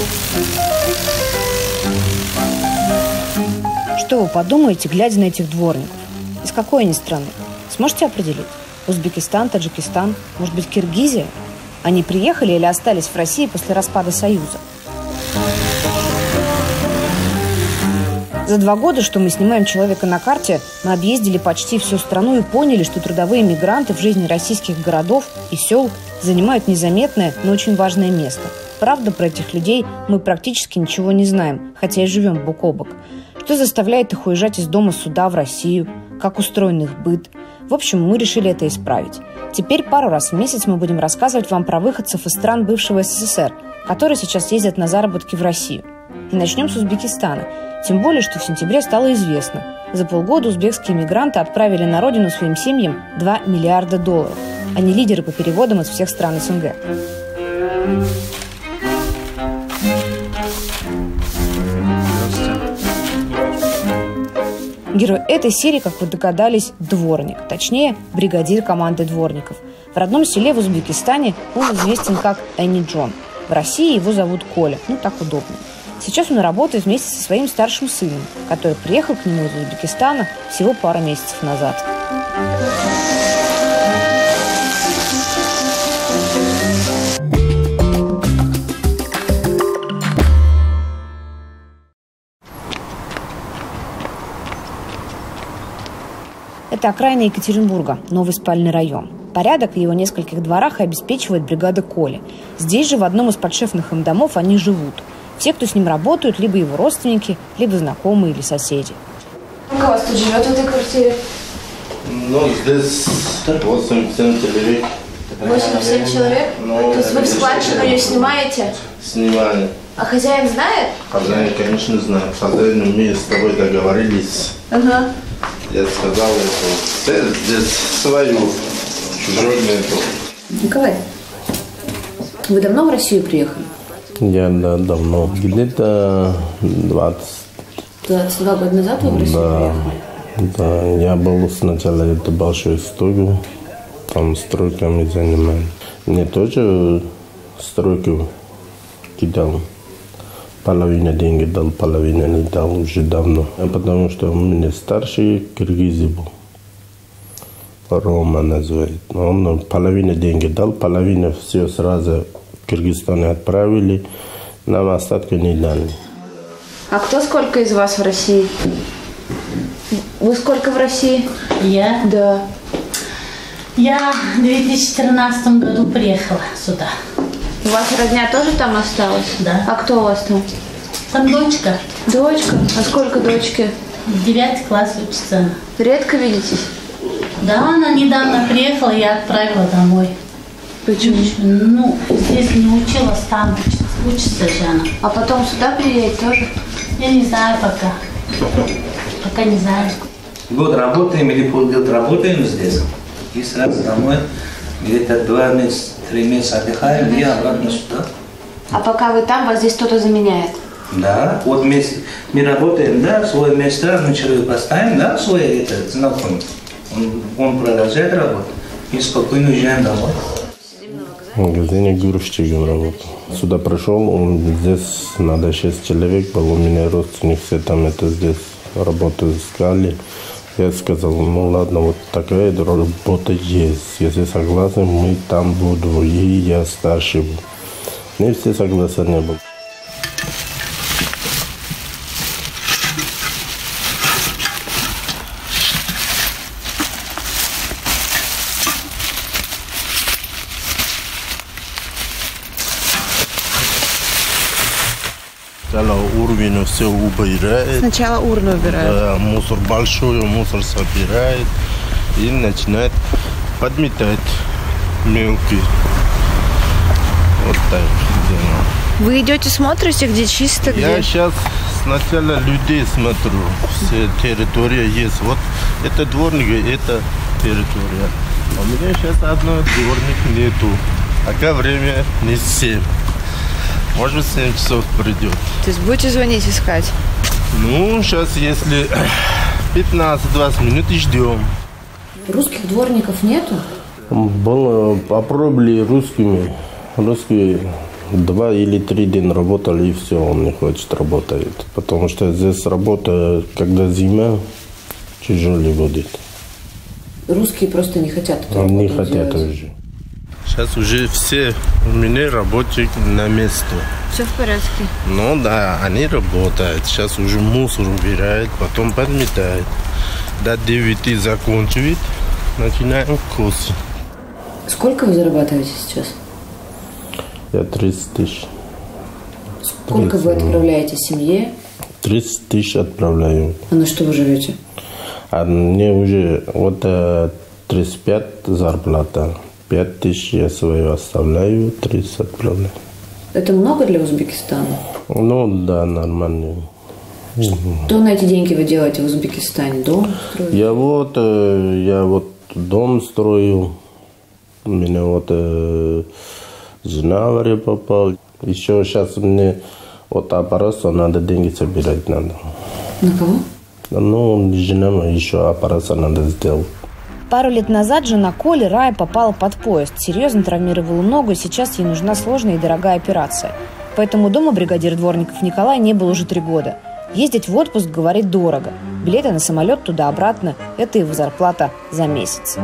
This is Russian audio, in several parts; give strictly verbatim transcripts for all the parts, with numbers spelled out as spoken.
Что вы подумаете, глядя на этих дворников? Из какой они страны? Сможете определить? Узбекистан, Таджикистан, может быть, Киргизия? Они приехали или остались в России после распада Союза? За два года, что мы снимаем «Человека на карте», мы объездили почти всю страну и поняли, что трудовые мигранты в жизни российских городов и сел занимают незаметное, но очень важное место. Правда, про этих людей мы практически ничего не знаем, хотя и живем бок о бок. Что заставляет их уезжать из дома сюда, в Россию? Как устроен их быт? В общем, мы решили это исправить. Теперь пару раз в месяц мы будем рассказывать вам про выходцев из стран бывшего СССР, которые сейчас ездят на заработки в Россию. И начнем с Узбекистана. Тем более, что в сентябре стало известно. За полгода узбекские мигранты отправили на родину своим семьям два миллиарда долларов. Они лидеры по переводам из всех стран СНГ. Герой этой серии, как вы догадались, дворник. Точнее, бригадир команды дворников. В родном селе в Узбекистане он известен как Энни Джон. В России его зовут Коля. Ну, так удобно. Сейчас он работает вместе со своим старшим сыном, который приехал к нему из Узбекистана всего пару месяцев назад. Это окраина Екатеринбурга, новый спальный район. Порядок в его нескольких дворах обеспечивает бригада Коли. Здесь же, в одном из подшефных им домов, они живут. Все, кто с ним работают, либо его родственники, либо знакомые или соседи. Сколько вас тут живет в этой квартире? Ну, здесь восемь-семь человек. восемь-семь человек? Ну, то есть вы в складчину ее снимаете? Снимали. А хозяин знает? Хозяин, конечно, знает. Хозяин, мы с тобой договорились. Ага. Я сказал, что здесь свою, чужой нету. Николай, вы давно в Россию приехали? Я да, давно. Где-то двадцать. двадцать два года назад вы в Россию да, приехали? Да, я был сначала это большой стройку, там стройками занимаюсь. Мне тоже стройку кидал. Половина денег дал, половина не дал уже давно. Потому что у меня старший киргиз был. Рома называют. Он половину денег дал, половину все сразу в Киргизстан отправили. Нам остатка не дали. А кто сколько из вас в России? Вы сколько в России? Я? Да. Я в две тысячи тринадцатом году приехала сюда. У вас родня тоже там осталась? Да. А кто у вас там? Там дочка. Дочка? А сколько дочки? В девятый класс учится. Редко видитесь? Да, она недавно приехала, я отправила домой. Почему? Ну, здесь не училась, там учится, учится же она. А потом сюда приедет тоже? Я не знаю пока. Пока не знаю. Год работаем или полгода работаем здесь. И сразу домой. Где-то два месяца, три месяца отдыхаем и обратно сюда. А пока вы там, вас здесь кто-то заменяет? Да, вот мы, мы работаем, да, свое место, мы человек поставим, да, свой это, знакомый. Он, он продолжает работать и спокойно уезжаем домой. В магазине грузчиком работал. Сюда пришел, он здесь надо шесть человек был, у меня родственник, все там это здесь работу искали. Я сказал, ну ладно, вот такая работа есть. Если согласен, мы там буду, и я старший был. Не все согласны не были. Сначала уровень все убирает. Сначала урну убирают. Да, мусор большой, мусор собирает и начинает подметать мелкий. Вот так делаем. Вы идете, смотрите, где чисто, где? Я сейчас сначала людей смотрю. Все территория есть. Вот это дворник, это территория. А у меня сейчас одного дворника нету. Пока время не семь. Может быть, семь часов придет. То есть будете звонить, искать? Ну, сейчас, если пятнадцать-двадцать минут и ждем. Русских дворников нету? Было, попробовали русскими. Русские Два или три дня работали, и все, он не хочет работать. Потому что здесь работа, когда зима, тяжелее будет. Русские просто не хотят эту Он не работу хотят делать. уже. Сейчас уже все у меня работают на месте. Все в порядке. Ну да, они работают. Сейчас уже мусор убирают, потом подметают. До девяти закончивают, начинаем курс. Сколько вы зарабатываете сейчас? Я тридцать тысяч. Сколько вы отправляете семье? тридцать тысяч отправляю. А на что вы живете? А мне уже вот э, тридцать пять зарплата. пять тысяч я свою оставляю, тридцать отправляю. Это много для Узбекистана? Ну да, нормально. Что на эти деньги вы делаете в Узбекистане? Дом строите? Я вот, э, я вот дом строю. У меня вот э, жена в аварию попал. Еще сейчас мне вот аппарат надо деньги собирать надо. На кого? Ну, жена еще аппарат надо сделать. Пару лет назад жена Коли, Рая, попала под поезд. Серьезно травмировала ногу, и сейчас ей нужна сложная и дорогая операция. Поэтому дома бригадир дворников Николай не был уже три года. Ездить в отпуск, говорит, дорого. Билеты на самолет туда-обратно – это его зарплата за месяц.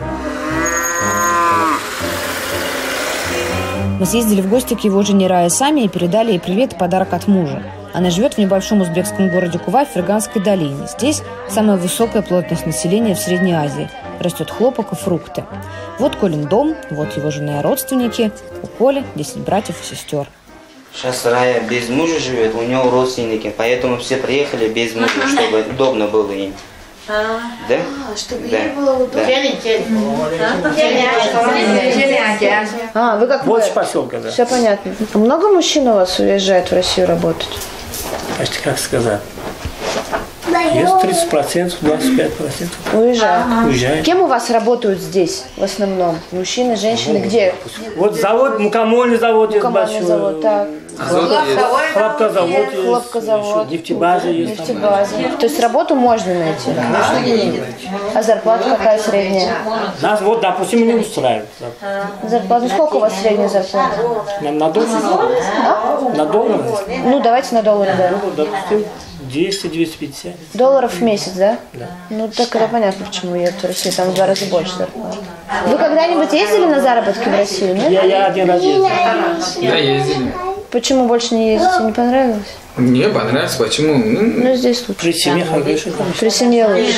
Мы съездили в гости к его жене Рае сами и передали ей привет и подарок от мужа. Она живет в небольшом узбекском городе Кувай в Ферганской долине. Здесь самая высокая плотность населения в Средней Азии. Растет хлопок и фрукты. Вот Колин дом, вот его жена и родственники. У Коли десять братьев и сестер. Сейчас Рая без мужа живет, у него родственники, поэтому все приехали без мужа, чтобы удобно было им. А, Да? чтобы Да. ей было удобно. Да. А, вы как Вот бы... с поселка, да. Все понятно. А много мужчин у вас уезжает в Россию работать? Почти как сказать. Есть тридцать процентов, двадцать пять процентов. Уезжают. Уезжает. Кем у вас работают здесь в основном? Мужчины, женщины, где? Вот завод, мукомольный завод есть Командный большой. завод, так. Хлопкозавод есть. Хлопкозавод. еще нефтебаза есть. там. Нефтебаза. То есть работу можно найти? А зарплата какая средняя? Нас вот, допустим, не устраивает. Зарплата. Ну, сколько у вас средняя зарплата? Нам на доллар? На доллар? Ну, давайте на доллары, да. Ну, допустим, двести — двести пятьдесят. Долларов в месяц, да? Да. Ну, так это понятно, почему едут в Россию. Там в два раза больше зарплата. Вы когда-нибудь ездили на заработки в Россию, нет? Я, я один раз ездил. Да, ездили. Почему больше не ездите? Не понравилось? Мне понравилось, почему? Ну, Ну, здесь лучше. При семье хорошо. При семье лучше.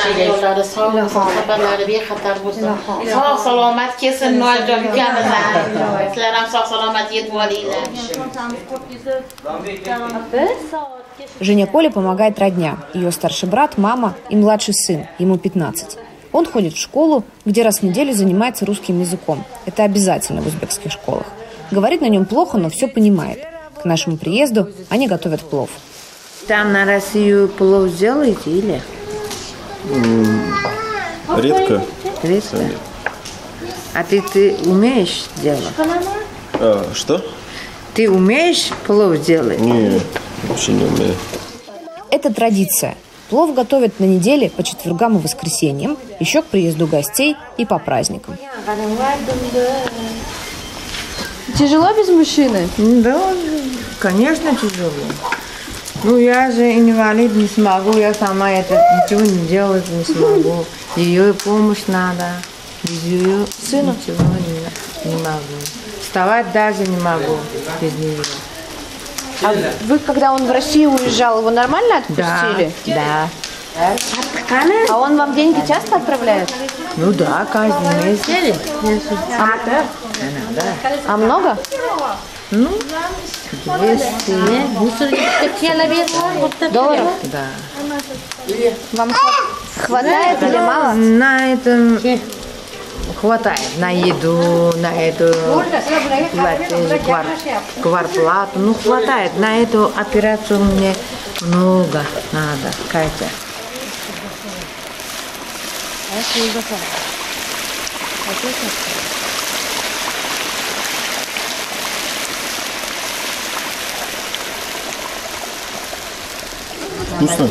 Sağ salamat kesin muazzamkamizlar. Sizlar ham sog' salomat yetib olinglar. Жене Коли помогает родня. Ее старший брат, мама и младший сын. Ему пятнадцать. Он ходит в школу, где раз в неделю занимается русским языком. Это обязательно в узбекских школах. Говорит на нем плохо, но все понимает. К нашему приезду они готовят плов. Там на Россию плов сделаете или? Редко. Редко. А ты, ты умеешь делать? А, что? Ты умеешь плов делать? Не, вообще не умею. Это традиция. Плов готовят на неделе по четвергам и воскресеньям, еще к приезду гостей и по праздникам. Тяжело без мужчины? Да, конечно, тяжело. Ну, я же инвалид, не смогу, я сама это ничего не делать не смогу. Ее помощь надо. Без ее Сыну? ничего не, не могу. Вставать даже не могу без нее. А вы, когда он в Россию уезжал, его нормально отпустили? Да, да. А он вам деньги часто отправляет? Ну да, каждый месяц. А много? Ну, двести. Долларов? Да. Вам хва- хватает или мало? На это хватает. На еду, на эту квар, кварплату. Ну, хватает. На эту операцию мне много надо, Катя. Вкусно?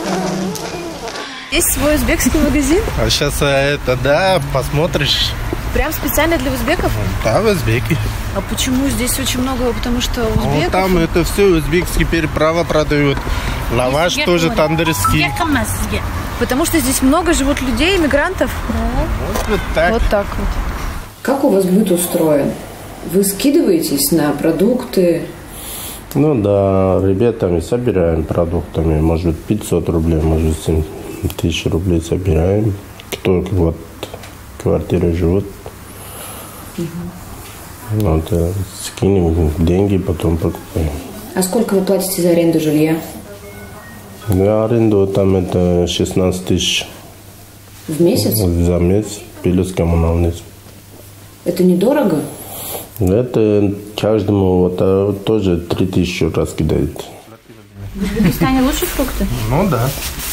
Есть свой узбекский магазин? А сейчас это, да, посмотришь, Прям специально для узбеков? Да, узбеки. А почему здесь очень много? Потому что узбеков? Ну, там это все узбекские переправы продают. Лаваш тоже тандырский. Потому что здесь много живут людей, иммигрантов? Да. Вот, вот так. Вот так вот. Как у вас быт устроен? Вы скидываетесь на продукты? Ну да, ребятами собираем продуктами. Может пятьсот рублей, может семь тысяч рублей собираем. Кто вот в квартире живет. Угу. Вот, скинем деньги, потом покупаем. А сколько вы платите за аренду жилья? За аренду там это шестнадцать тысяч. В месяц? За месяц, плюс коммунальный. Это недорого? Это каждому вот, а, тоже три тысячи раскидает. В Узбекистане лучше фрукты? Ну да.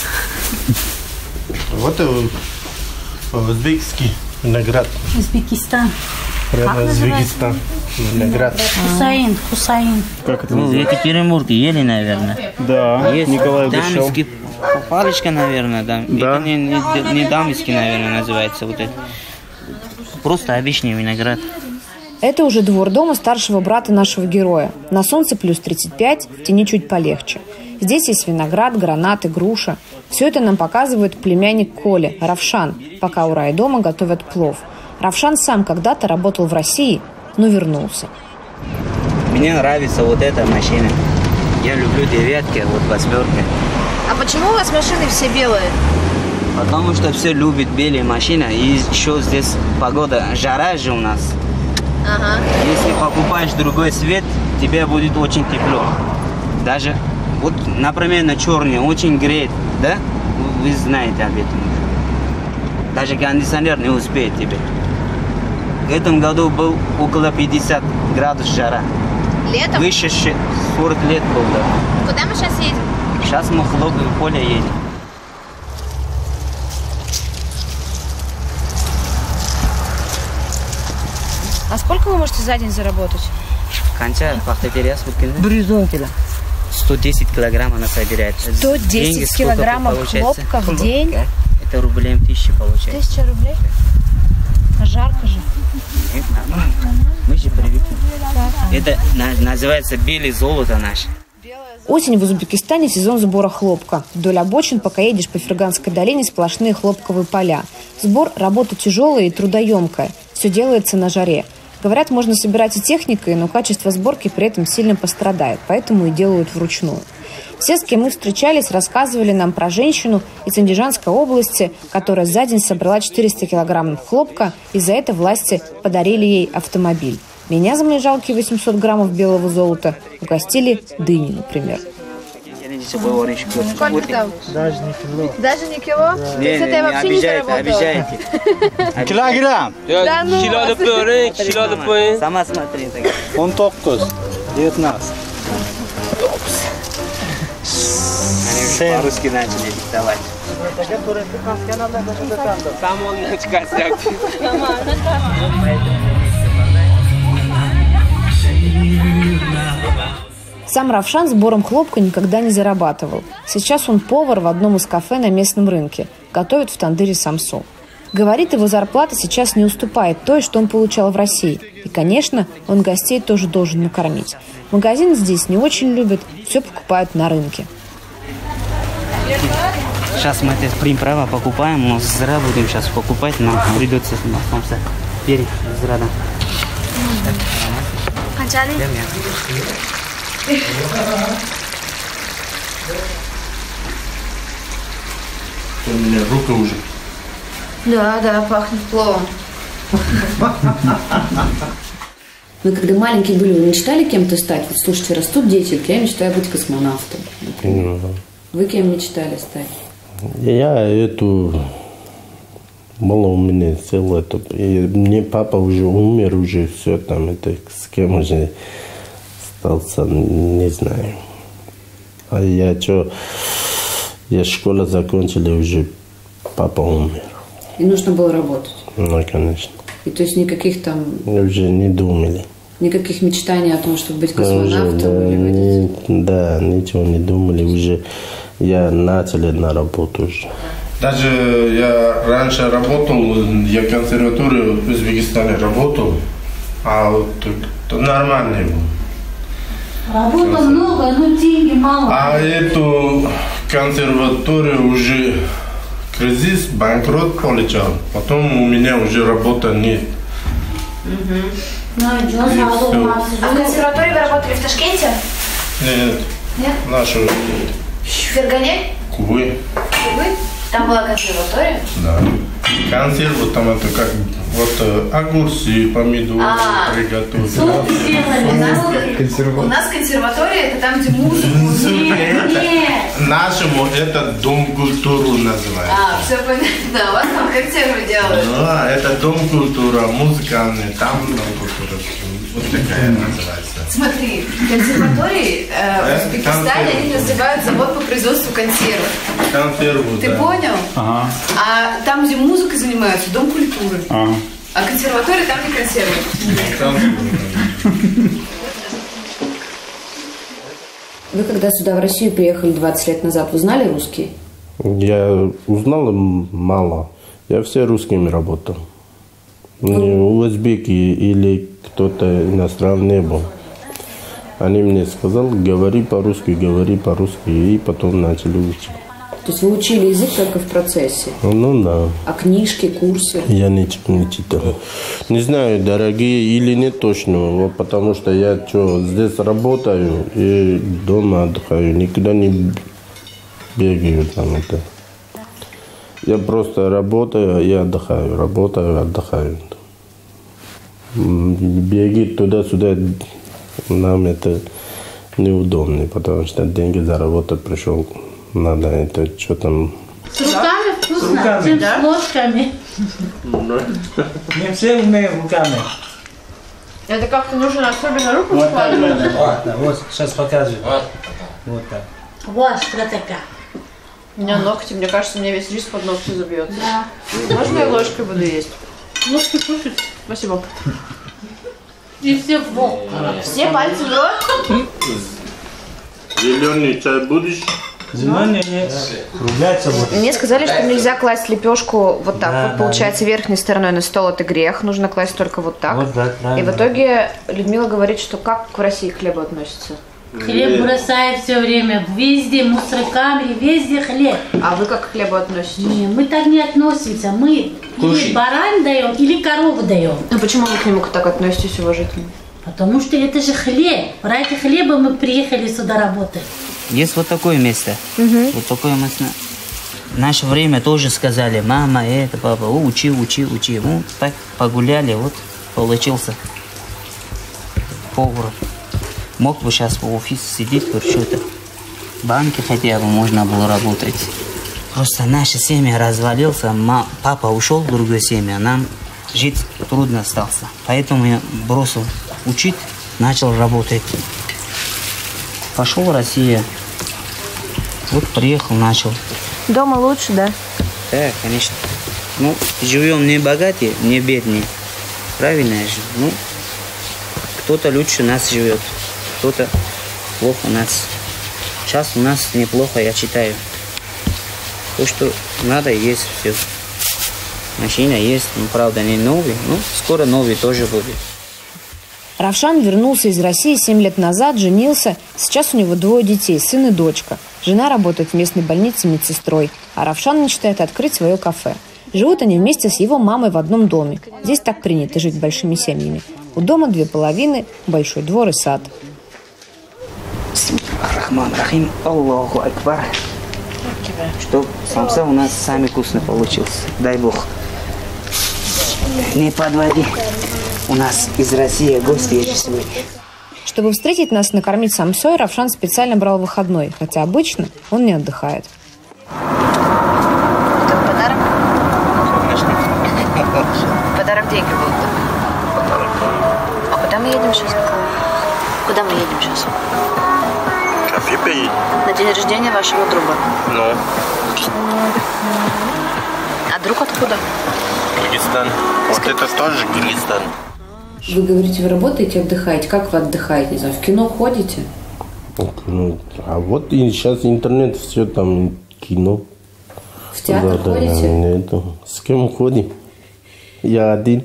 Вот узбекский виноград. Узбекистан. Прямо Узбекистан. Виноград. Хусаин, Хусаин. Как это Ну, в называется? Екатеринбурге ели, наверное. Да, Есть Николай дамский, палочка, наверное, да. Да. Это не, не, не дамский, наверное, называется вот это. Просто обычный виноград. Это уже двор дома старшего брата нашего героя. На солнце плюс тридцать пять, в тени чуть полегче. Здесь есть виноград, гранаты, груша. Все это нам показывает племянник Коли, Равшан, пока у райдома готовят плов. Равшан сам когда-то работал в России, но вернулся. Мне нравится вот эта машина. Я люблю девятки, вот восьмерки. А почему у вас машины все белые? Потому что все любят белые машины. И еще здесь погода, жара же у нас. Ага. Если покупаешь другой цвет, тебе будет очень тепло. Даже, вот, например, на черный очень греет, да? Вы знаете об этом. Даже кондиционер не успеет тебе. В этом году был около пятидесяти градусов жара. Летом? Выше сорок лет было. Куда мы сейчас едем? Сейчас мы в хлопковое поле едем. А сколько вы можете за день заработать? Канча, пахтатеряс, вот сто десять килограмм она собирает. сто десять килограммов хлопка в день? Это рублей тысяча получается. Тысяча рублей? А жарко же. Нет, нормально. Мы же привыкли. Это называется белое золото наше. Осень в Узбекистане – сезон сбора хлопка. Вдоль обочин, пока едешь по Ферганской долине, сплошные хлопковые поля. Сбор – работа тяжелая и трудоемкая. Все делается на жаре. Говорят, можно собирать и техникой, но качество сборки при этом сильно пострадает, поэтому и делают вручную. Все, с кем мы встречались, рассказывали нам про женщину из Андижанской области, которая за день собрала четыреста килограммов хлопка, и за это власти подарили ей автомобиль. Меня за мои жалкие восемьсот граммов белого золота угостили дыни, например. Сколько там? Даже не кило. Даже не кило? Не, То есть это я вообще не заработала? Обижаете. Килограмм. Да ну. Кило пюре, кило пюре. Сама смотри. Он тоқыз, девятнадцать. Они по-русски начали диктовать. Сам Равшан сбором хлопка никогда не зарабатывал. Сейчас он повар в одном из кафе на местном рынке. Готовит в тандыре самсу. Говорит, его зарплата сейчас не уступает той, что он получал в России. И, конечно, он гостей тоже должен накормить. Магазин здесь не очень любят, все покупают на рынке. Сейчас мы это прим-право покупаем, но зря будем сейчас покупать, нам придется самса. Бери, зря. Канчали? У меня рука уже. Да, да, пахнет пловом. Вы когда маленькие были, вы мечтали кем-то стать? Вот слушайте, растут дети, вот я мечтаю быть космонавтом. Например. Вы кем мечтали стать? Я эту... Было у меня целое... И мне папа уже умер, уже все там, это с кем уже остался, не знаю. А я что... Я школу закончил, и уже папа умер. И нужно было работать? Ну, конечно. И то есть никаких там... Уже не думали. Никаких мечтаний о том, чтобы быть космонавтом? Уже, да, не, да, ничего не думали. Уже я начал на работу уже. Даже я раньше работал, я в консерватории в Узбекистане работал, а вот нормальный был. Работа много, но деньги мало. А эту консерваторию уже кризис, банкрот получал. Потом у меня уже работы нет. А в консерватории вы работали в Ташкенте? Нет. Нет? Нашу. В Фергане? Кувы. Кувы? Там была консерватория? Да. Консервы там это как вот огурцы, помидоры А, приготовить. У нас, у нас консерватория это там, где музыку. Нет, нет. Нашему это дом культуры называется. А, все понятно. У вас там консервы делают. Ну, а это дом культуры, музыкальный, там дом культуры. Вот такая называется. Смотри, консерватории э, в Узбекистане они называют завод по производству консервов. Консерву, Ты да. понял? Ага. А там, где музыкой занимаются, дом культуры. Ага. А консерватория там, где консервы. Вы когда сюда в Россию приехали двадцать лет назад, вы знали русский? Я узнал мало. Я все русскими работал. У узбеки или кто-то иностранный не был. Они мне сказали, говори по-русски, говори по-русски, и потом начали учить. То есть вы учили язык только в процессе? Ну да. А книжки, курсы? Я не, не читал. Не знаю, дорогие или нет точно, вот потому что я что, здесь работаю и дома отдыхаю, никуда не бегаю там это. Я просто работаю и отдыхаю, работаю, отдыхаю. Беги туда-сюда, нам это неудобно, потому что деньги заработать пришел, надо это что там. С руками вкусно, С руками, чем да? с ложками. Не все умеем руками. Это как-то нужно особенно руку Вот так, складывать. вот, так, вот, сейчас покажу. Вот так. Вот что такая. У меня ногти, мне кажется, мне весь рис под ногти забьется. Да. Можно я ложкой буду есть? Ложкой кушать. Спасибо. И все в бок. Все пальцы в рот? Зеленый чай будешь? Зеленый нет. Ругаться будет. Мне сказали, что нельзя класть лепешку вот так. Да, вот да, получается верхней стороной на стол это грех. Нужно класть только вот так. Вот так, И правильно. в итоге Людмила говорит, что как в России к хлебу относятся? Хлеб бросает все время. Везде мусорками, везде хлеб. А вы как к хлебу относитесь? Не, мы так не относимся. Мы Кушай. или баран даем, или корову даем. А почему вы к нему так относитесь уважительно? Потому что это же хлеб. Ради хлеба мы приехали сюда работать. Есть вот такое место. Вот такое место. В наше время тоже сказали, мама, это, папа, о, учи, учи, учи. Ну, так погуляли, вот получился повар. Мог бы сейчас в офисе сидеть, вот что-то. В банке хотя бы можно было работать. Просто наша семья развалился, ма- папа ушел в другое семя, нам жить трудно остался. Поэтому я бросил учить, начал работать. Пошел в Россию. Вот приехал, начал. Дома лучше, да? Да, конечно. Ну, живем не богатые, не бедные. Правильно же. Ну, кто-то лучше нас живет, кто-то плохо нас. Сейчас у нас неплохо, я читаю. То, что надо, есть все. Машина есть, ну, правда, не новый, но скоро новый тоже будет. Равшан вернулся из России семь лет назад, женился. Сейчас у него двое детей, сын и дочка. Жена работает в местной больнице медсестрой, а Равшан мечтает открыть свое кафе. Живут они вместе с его мамой в одном доме. Здесь так принято жить большими семьями. У дома две половины, большой двор и сад. Рахман Рахим, Аллаху Акбар. Чтоб самса у нас сами вкусно получился. Дай Бог. Не подводи. У нас из России гости есть сегодня. Чтобы встретить нас и накормить самсой, Равшан специально брал выходной, хотя обычно он не отдыхает. Это подарок? Подарок деньги будут. А куда мы едем сейчас? Куда мы едем сейчас? Кафе поедем. На день рождения вашего друга. Ну, А друг откуда? Кыргызстан. Вот это тоже Кыргызстан. Вы говорите, вы работаете, отдыхаете. Как вы отдыхаете? Не знаю, в кино ходите? Ну, а вот и сейчас интернет, все там кино. В театр да, ходите? Да, нету. С кем ходим? Я один.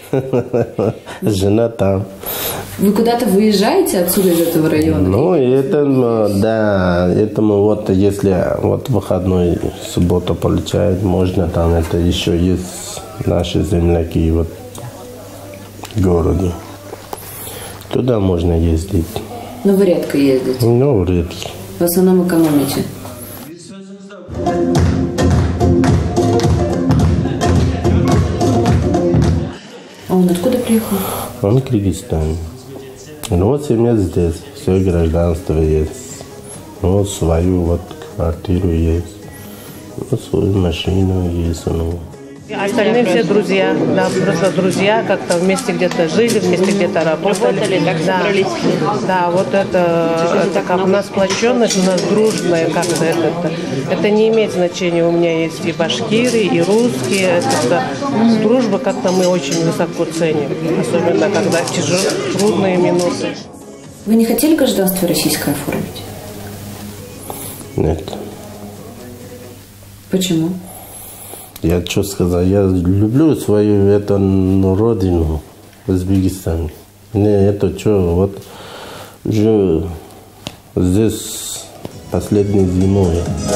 Жена там. Вы куда-то выезжаете отсюда, из этого района? Ну, это, да, это мы вот, если вот выходной суббота получает, можно там, это еще есть наши земляки вот в городе. Туда можно ездить. Но вы редко ездите? Ну, редко. В основном экономите? А он откуда приехал? Он в Кыргызстане. Ну вот семья здесь, все гражданство есть. Ну вот свою вот квартиру есть. Вот свою машину есть. Ну. Остальные все друзья, да, просто друзья, как-то вместе где-то жили, вместе где-то работали. Работали, так да. собрались. Да, вот это, это как у нас сплоченность, у нас дружная как-то это, это. Это не имеет значения, у меня есть и башкиры, и русские. Это, дружба как-то мы очень высоко ценим, особенно когда тяжелые, трудные минуты. Вы не хотели гражданство российское оформить? Нет. Почему? Я что сказал, я люблю свою это, ну, родину, Узбекистан. Не, это что, вот уже здесь последней зимой.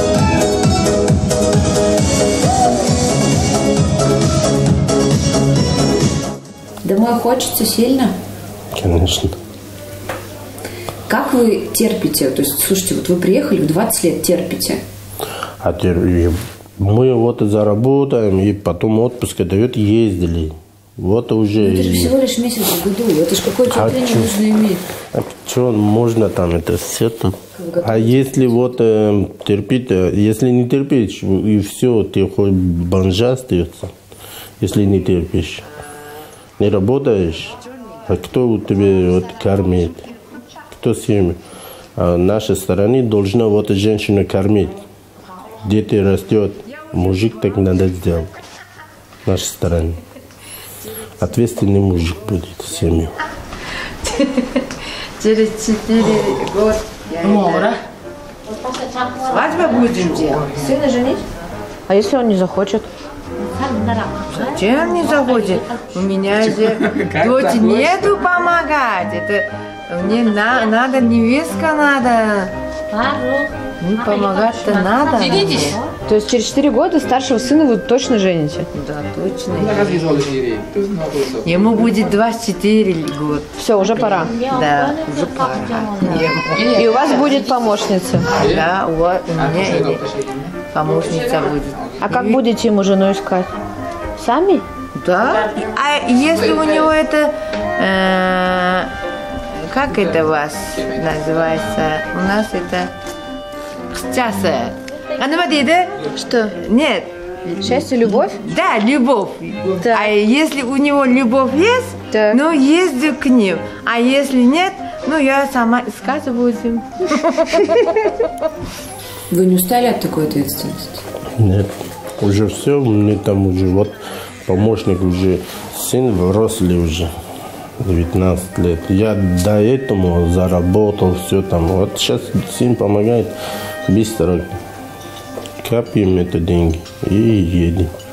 Домой хочется сильно? Конечно. Как вы терпите? То есть, слушайте, вот вы приехали, в двадцать лет терпите. А теперь мы вот заработаем, и потом отпуск дают, ездили. Вот уже... Ну, это же всего лишь месяц в году. Это же какое терпение а нужно иметь. А что можно там это все там? А если вот э, терпеть, если не терпишь, и все, ты хоть бомжа остается, если не терпишь. Не работаешь, а кто у тебя вот кормит? Кто семью? А нашей стороне должна вот женщина кормить. Дети растет, мужик так надо сделать. В нашей стороне. Ответственный мужик будет в семью. Через четыре года свадьбу будем делать. Сына женить? А если он не захочет? Зачем не захочет? У меня же дочь нету помогать. Это мне на, надо, невестка надо. Ну, помогать-то надо. То есть через четыре года старшего сына вы точно жените? Да, точно. Ему будет двадцать четыре года. Все, уже пора? Да, уже пора. И у вас будет помощница? Да, у, вас, у меня помощница будет. А как будете ему жену искать? Сами? Да. А если у него это... Э, как это у вас называется? У нас это... Счастье. А ну вот что? Нет. Счастье, любовь? Да, любовь. Так. А если у него любовь есть, так. Ну езди к ним. А если нет, ну я сама искать будем. Вы не устали от такой ответственности? Нет. Уже все, мне там уже вот помощник уже, сын взрослый уже, девятнадцать лет. Я до этого заработал все там. Вот сейчас сын помогает быстро. Копим это деньги и едем.